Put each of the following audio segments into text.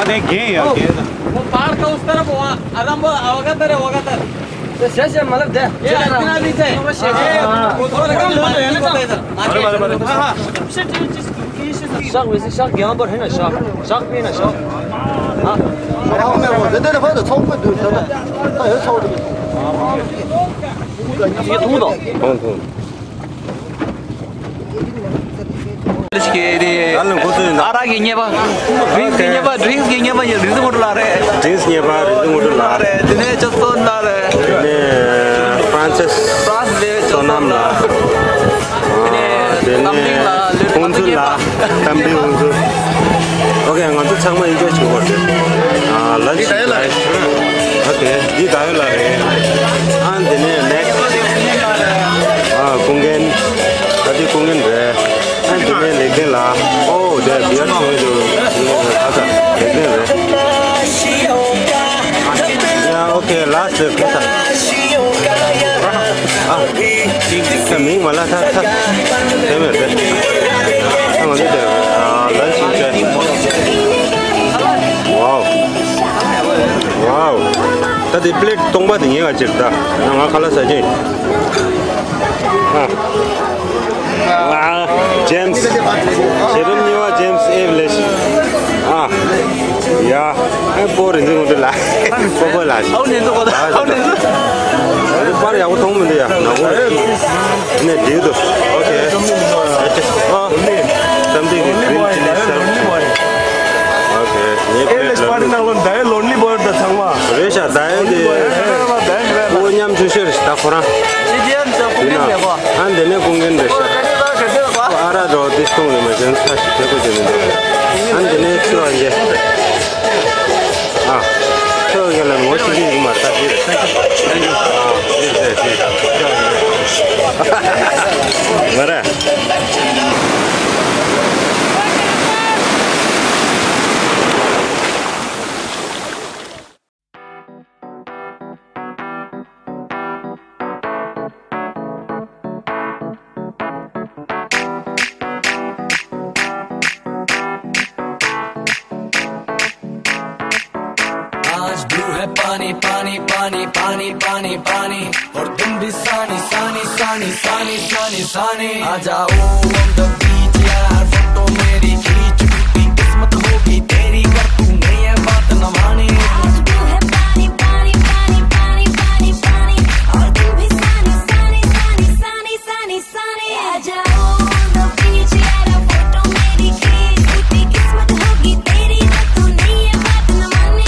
नहीं गए यार वो पहाड़ का उस तरफ हुआ आराम होगा तर से मतलब दे ये इतना नीचे हां शाक वैसे शाक यहाँ पर है ना शाक भी है ना शाक हाँ ये 통도 आरागिnya pak, drinksnya pak, ya drinks modul lare. Drinksnya pak, itu modul lare. Ini contoh lare. Ini Francis sonam lah. Kambing lah, Hunsur lah, kambing Hunsur. Oke, ngantuk sama itu cukup. Lunch lah. Oke, di tahu lah. Ini next. Kungen, tadi kungen deh. Ini lagi lah. Oh, dia biar itu apa? Lagi deh. Ya, oke, last kita. Kami malah tak. Temer deh. Kamu ni deh. Lunch deh. Wow. Tadi plate tongba tinggi aja cerita. Nggak kalah saja. Wah, James. Serumnya James English. Ya, boring tu mudah lah. Bobo lah. Baru aku tahu mana ya. Ini dia tu. Okay. Something green chili sauce. Okay. English party na lon dai lonely bird da thangwa. Resha dai de. Nyam juicer sta korang. Ande ne kungen resha. Ara ro diskong le majen sa shiko jene. Ande ne chu anje. So gala mo chi ma ta ji. Mara. पानी पानी पानी पानी पानी पानी और तुम भी सानी सानी सानी सानी सानी सानी आ जाओ on the beach यार फोटो मेरी खींच टूटी किस्मत होगी तेरी कर तूने ये बात न मानी आज भी है पानी पानी पानी पानी पानी पानी और तुम भी सानी सानी सानी सानी सानी सानी आ जाओ on the beach यार फोटो मेरी खींच टूटी किस्मत होगी तेरी कर तूने ये बात न मानी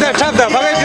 Chapda,